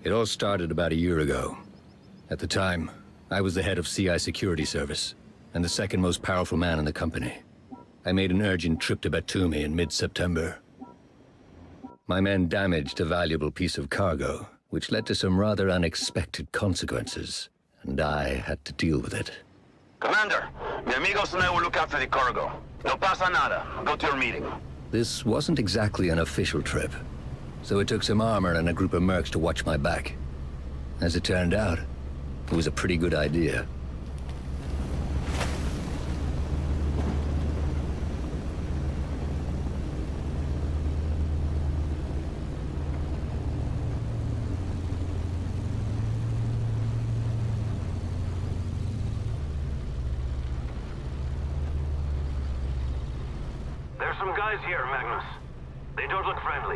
It all started about a year ago. At the time, I was the head of CI Security Service, and the second most powerful man in the company. I made an urgent trip to Batumi in mid-September. My men damaged a valuable piece of cargo, which led to some rather unexpected consequences, and I had to deal with it. Commander, mi amigos and I will look after the cargo. No pasa nada. Go to your meeting. This wasn't exactly an official trip, so it took some armor and a group of mercs to watch my back. As it turned out, it was a pretty good idea. There's some guys here, Magnus. They don't look friendly.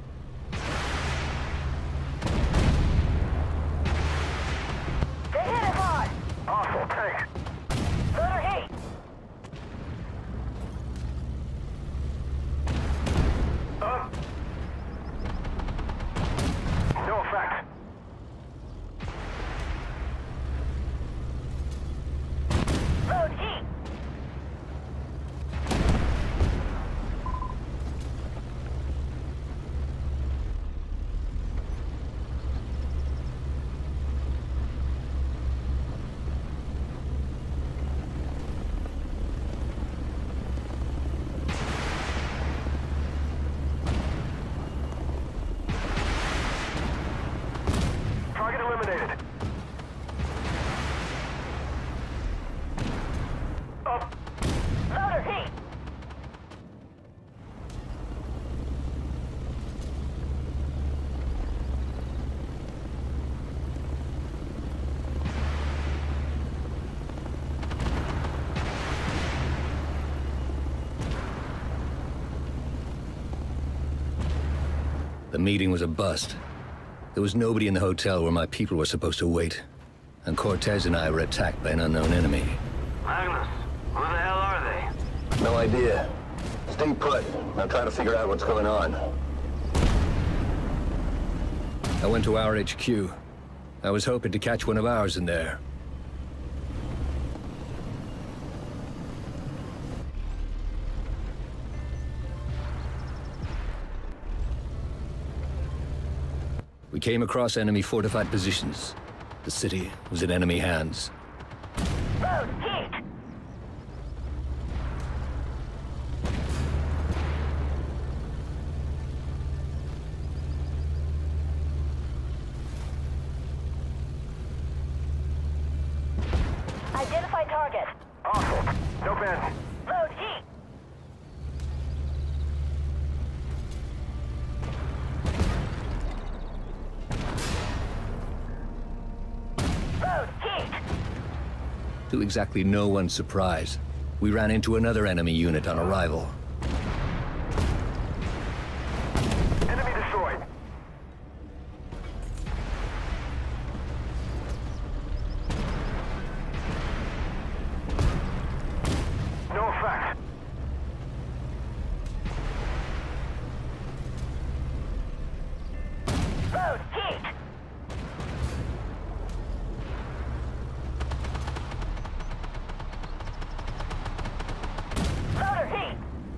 They hit us hard! Awful, thanks. Further heat! Up. No effect. Load heat! Target eliminated. Up. Loader heat! The meeting was a bust. There was nobody in the hotel where my people were supposed to wait, and Cortez and I were attacked by an unknown enemy. Magnus, who the hell are they? No idea. Stay put. I'm trying to figure out what's going on. I went to our HQ. I was hoping to catch one of ours in there. We came across enemy fortified positions. The city was in enemy hands. Load heat! Identify target. Awful. No bend. Load heat! Load heat! To exactly no one's surprise, we ran into another enemy unit on arrival. Enemy destroyed. No effect. Load heat! Loader heat!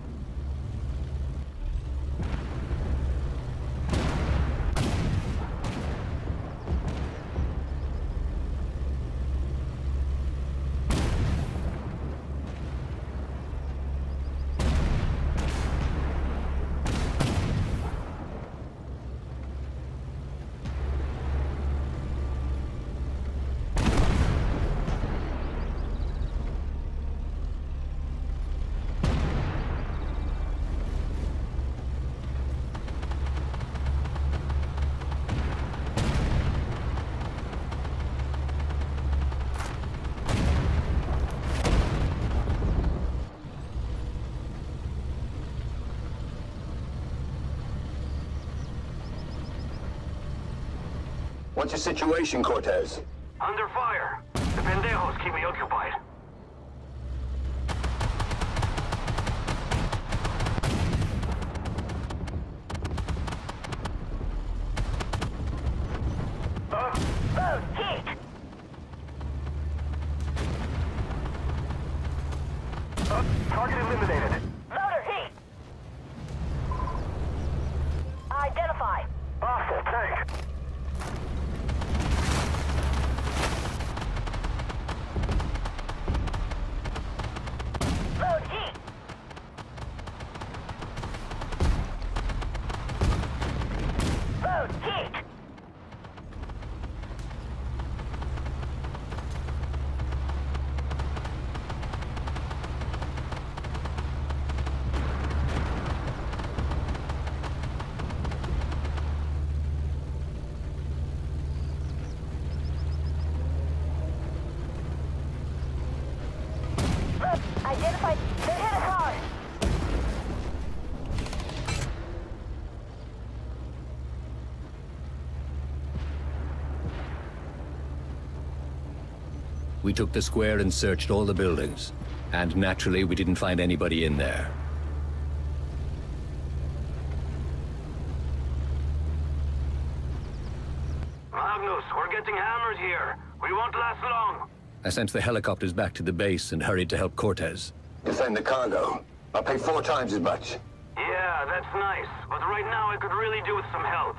What's your situation, Cortez? Under fire. The pendejos keep me occupied. Target eliminated. Loader heat. Identify. Hostile tank. Load heat. Load heat. Identified. They hit us hard. We took the square and searched all the buildings. And naturally, we didn't find anybody in there. Magnus, we're getting hammered here. We won't last long. I sent the helicopters back to the base and hurried to help Cortez. Defend the cargo. I'll pay 4 times as much. Yeah, that's nice. But right now I could really do with some help.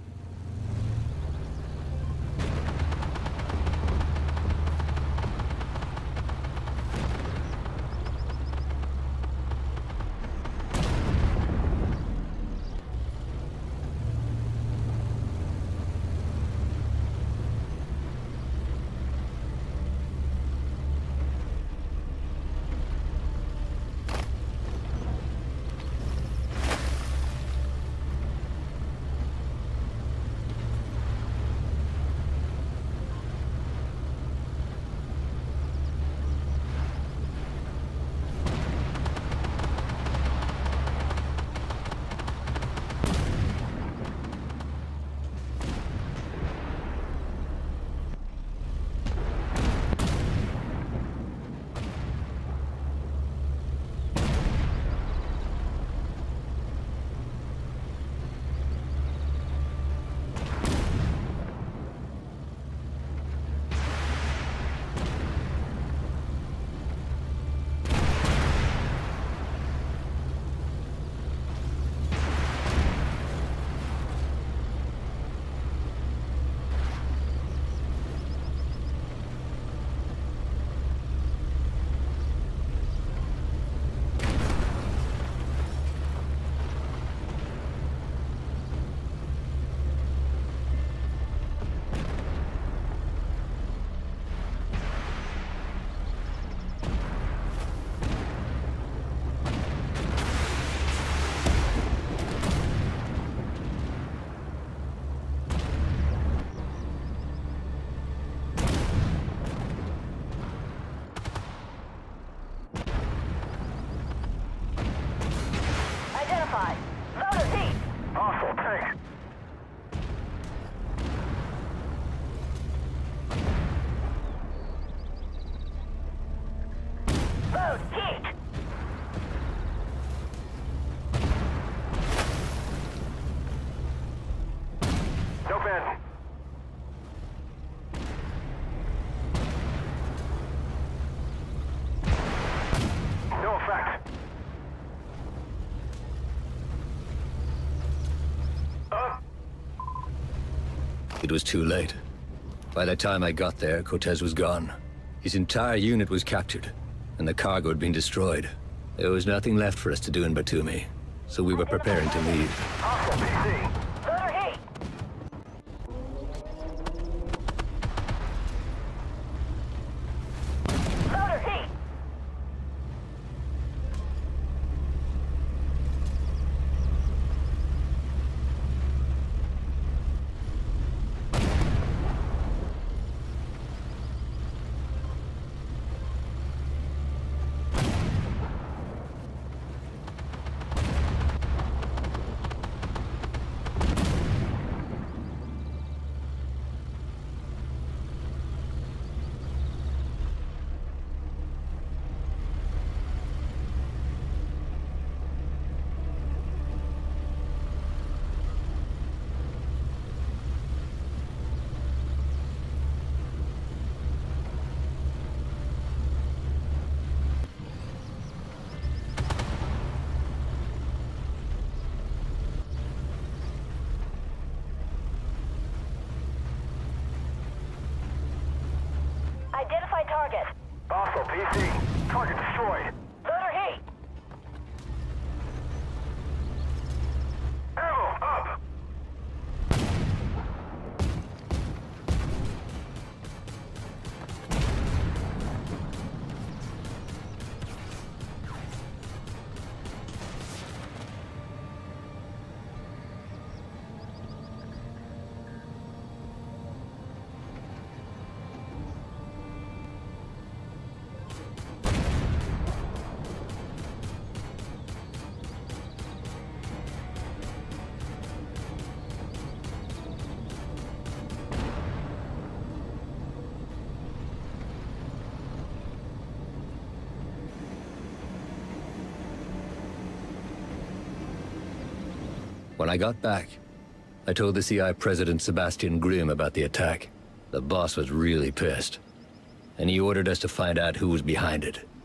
Loader heat. Hostile tank. Load heat. No bend. No effect. It was too late. By the time I got there, Cortez was gone. His entire unit was captured, and the cargo had been destroyed. There was nothing left for us to do in Batumi, so we were preparing to leave. Hostile PC. Loader heat. Loader heat. Alpha, PC. Target destroyed. Loader heat. Ammo, up! When I got back, I told the CI President Sebastian Grimm about the attack. The boss was really pissed, and he ordered us to find out who was behind it.